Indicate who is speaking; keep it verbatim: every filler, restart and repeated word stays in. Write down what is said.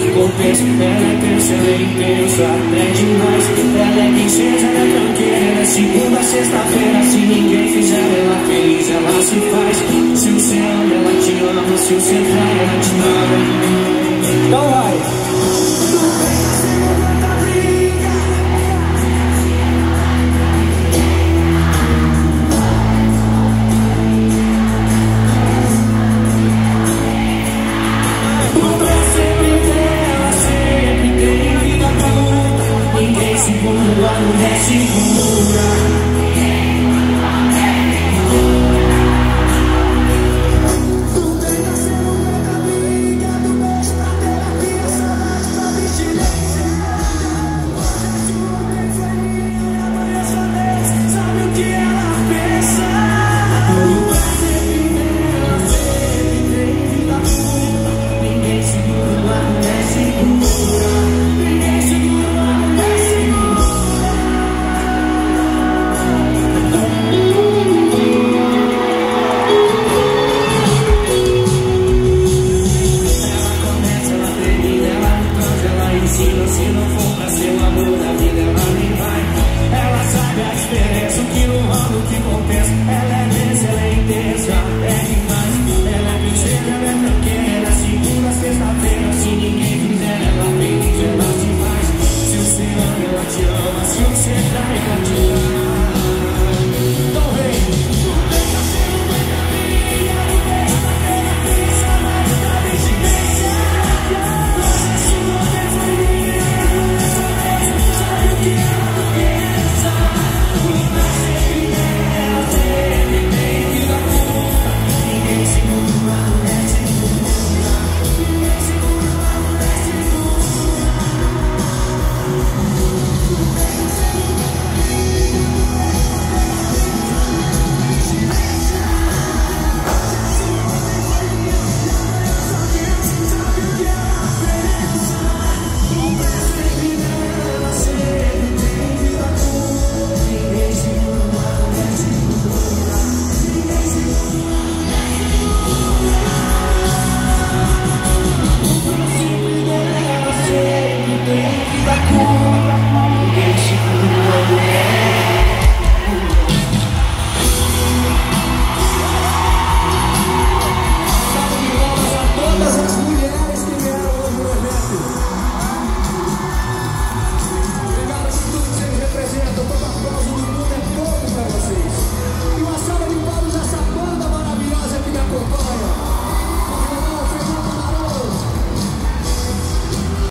Speaker 1: compensa. Ela é tensa, ela é intensa, até demais. Ela é princesa, ela é tranqueira. Segunda, sexta-feira, se ninguém fizer ela feliz, ela se faz. Se você ama, ela te ama. Se você trai, ela te dá. Então vai.